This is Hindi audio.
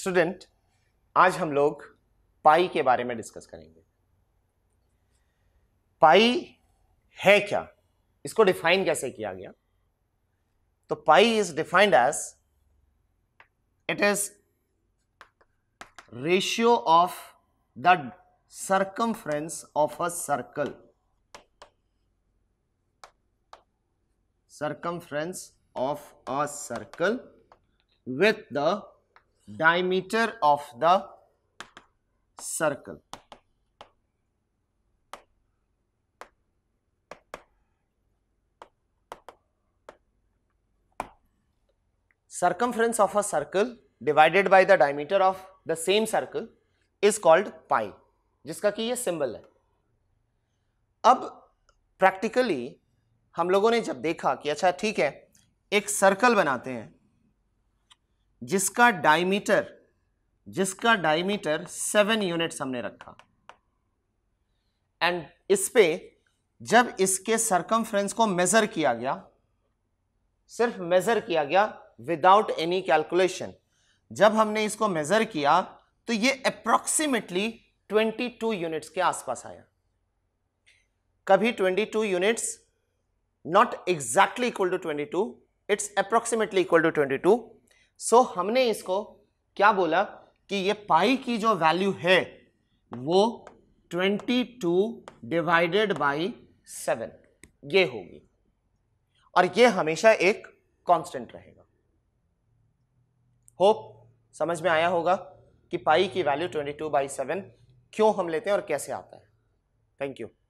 स्टूडेंट, आज हम लोग पाई के बारे में डिस्कस करेंगे। पाई है क्या, इसको डिफाइन कैसे किया गया? तो pi is defined as it is ratio of the circumference of a circle, circumference of a circle with the diameter of the circle. Circumference of a circle divided by the diameter of the same circle is called pi, जिसका कि ये सिंबल है। अब प्रैक्टिकली हम लोगों ने जब देखा कि अच्छा ठीक है, एक सर्कल बनाते हैं जिसका डायमीटर 7 यूनिट्स हमने रखा, एंड इस पे जब इसके सर्कमफ्रेंस को मेजर किया गया, सिर्फ मेजर किया गया विदाउट एनी कैलकुलेशन, जब हमने इसको मेजर किया तो ये अप्रोक्सीमेटली 22 यूनिट्स के आसपास आया। कभी 22 units not exactly equal to 22, it's approximately equal to 22। So हमने इसको क्या बोला कि ये पाई की जो वैल्यू है वो 22 डिवाइडेड बाई 7 ये होगी, और ये हमेशा एक कांस्टेंट रहेगा। होप समझ में आया होगा कि पाई की वैल्यू 22/7 क्यों हम लेते हैं और कैसे आता है। Thank you.